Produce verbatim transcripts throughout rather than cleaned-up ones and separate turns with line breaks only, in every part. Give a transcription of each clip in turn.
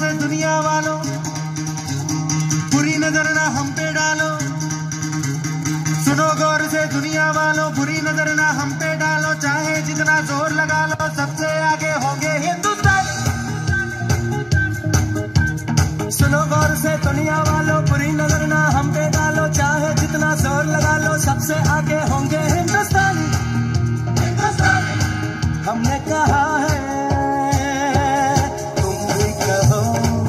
से दुनिया वालों, बुरी नजर ना हम पे डालो। सुनो गौर से दुनिया वालों, बुरी नजर ना हम पे डालो। चाहे जितना जोर लगा लो, सबसे आगे होंगे हिंदुस्तान। सुनो गौर से दुनिया वालों, बुरी नजर ना हम पे डालो। चाहे जितना जोर लगा लो, सबसे आगे होंगे हिंदुस्तान। हमने कहा है तुम भी कहो,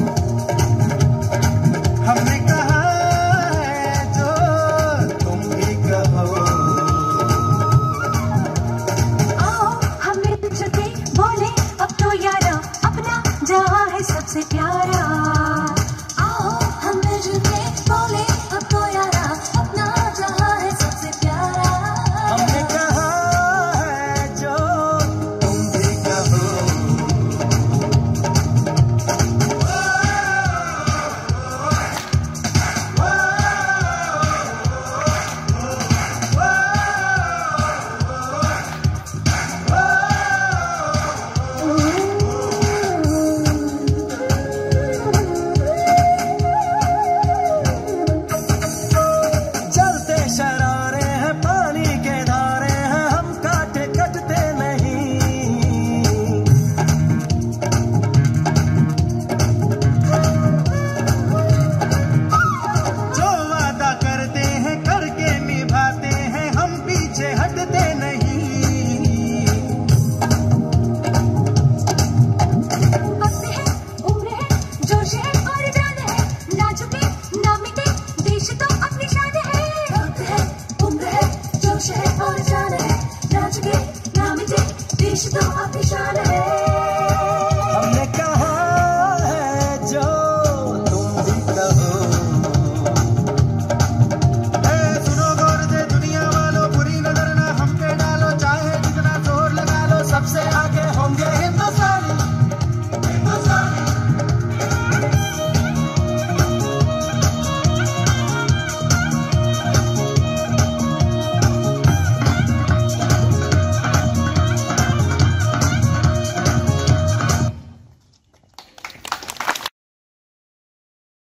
हमने कहा है जो तुम भी कहो।
आओ हम मिलजुल के बोले अब तो यारा, अपना जहां है सबसे प्यारा। आओ हम मिलजुल के बोले अब तो यारा, अपना जहां है सबसे प्यारा।
हमने कहा है जो तुम भी कहो। चलते शरारे हैं, पानी के धारे हैं, हम काटे कटते नहीं। जो वादा करते हैं करके निभाते हैं, हम पीछे हटते नहीं।
वक्त है, उम्र है, जोश है और जान है, ना झुके ना मिटे, देश तो अपनी शान है। वक्त है, उम्र है, जोश है और जान है, ना झुके ना मिटे, देश तो अपनी शान है।